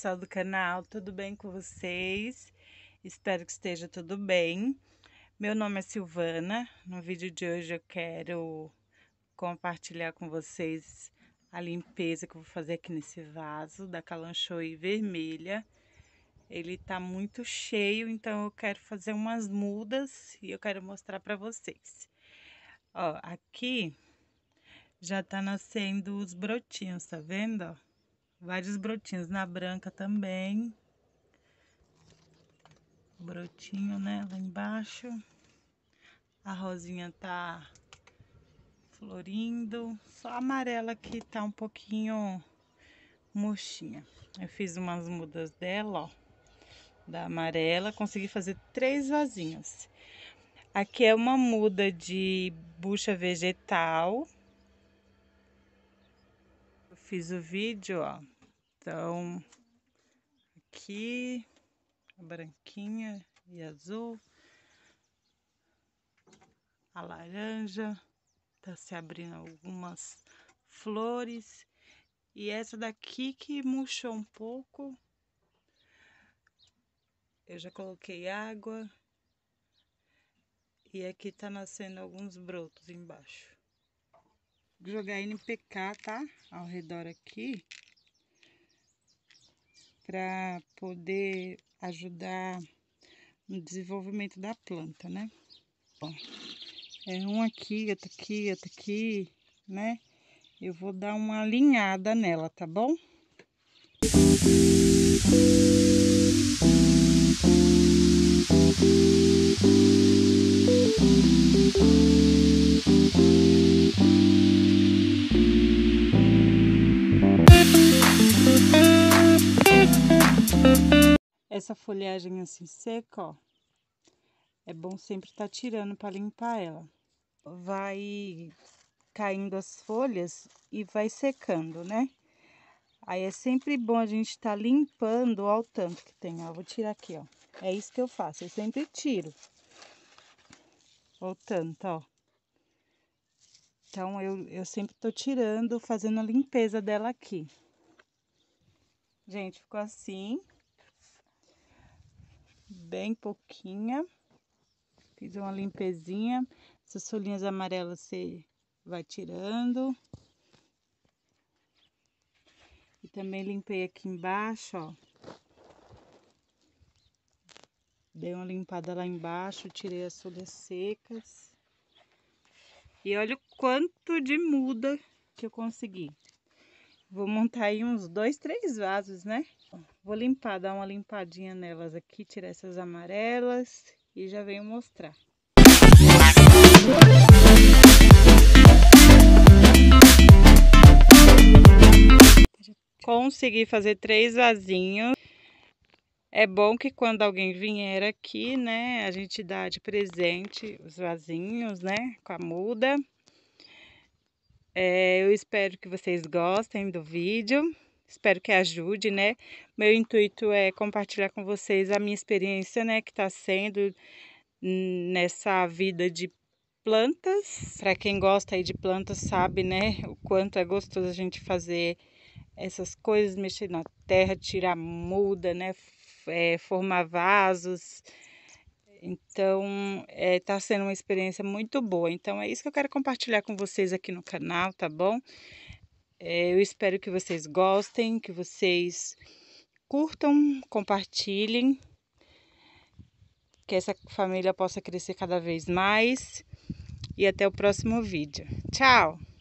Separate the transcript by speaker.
Speaker 1: pessoal do canal, tudo bem com vocês? Espero que esteja tudo bem. Meu nome é Silvana. No vídeo de hoje eu quero compartilhar com vocês a limpeza que eu vou fazer aqui nesse vaso da Kalanchoe vermelha. Ele tá muito cheio, então eu quero fazer umas mudas e eu quero mostrar para vocês. Ó, aqui já tá nascendo os brotinhos, tá vendo, ó? Vários brotinhos, na branca também. Brotinho, né, lá embaixo. A rosinha tá florindo. Só a amarela que tá um pouquinho murchinha. Eu fiz umas mudas dela, ó. Da amarela, consegui fazer 3 vasinhos. Aqui é uma muda de bucha vegetal. Eu fiz o vídeo, ó. Então, aqui a branquinha e azul, a laranja, tá se abrindo algumas flores, e essa daqui que murchou um pouco, eu já coloquei água, e aqui tá nascendo alguns brotos embaixo. Vou jogar NPK, tá? Ao redor aqui, para poder ajudar no desenvolvimento da planta, né? Bom, é um aqui, outro aqui, outro aqui, né? Eu vou dar uma alinhada nela, tá bom? Essa folhagem assim seca, ó, é bom sempre estar tirando para limpar ela. Vai caindo as folhas e vai secando, né? Aí é sempre bom a gente estar limpando, ó, o tanto que tem, ó. Vou tirar aqui, ó. É isso que eu faço, eu sempre tiro. Ó, o tanto, ó. Então, eu sempre tô tirando, fazendo a limpeza dela aqui. Gente, ficou assim. Bem pouquinha. Fiz uma limpezinha. Essas folhinhas amarelas você vai tirando. E também limpei aqui embaixo, ó. Dei uma limpada lá embaixo, tirei as folhas secas. E olha o quanto de muda que eu consegui. Vou montar aí uns 2, 3 vasos, né? Vou limpar, dar uma limpadinha nelas aqui, tirar essas amarelas e já venho mostrar. Consegui fazer 3 vasinhos. É bom que quando alguém vier aqui, né, a gente dá de presente os vasinhos, né, com a muda. Eu espero que vocês gostem do vídeo, espero que ajude, né. Meu intuito é compartilhar com vocês a minha experiência, né, que está sendo nessa vida de plantas. Para quem gosta aí de plantas sabe, né, o quanto é gostoso a gente fazer essas coisas, mexer na terra, tirar muda, né, formar vasos. Então, tá sendo uma experiência muito boa. Então, é isso que eu quero compartilhar com vocês aqui no canal, tá bom? Eu espero que vocês gostem, que vocês curtam, compartilhem, que essa família possa crescer cada vez mais. E até o próximo vídeo. Tchau!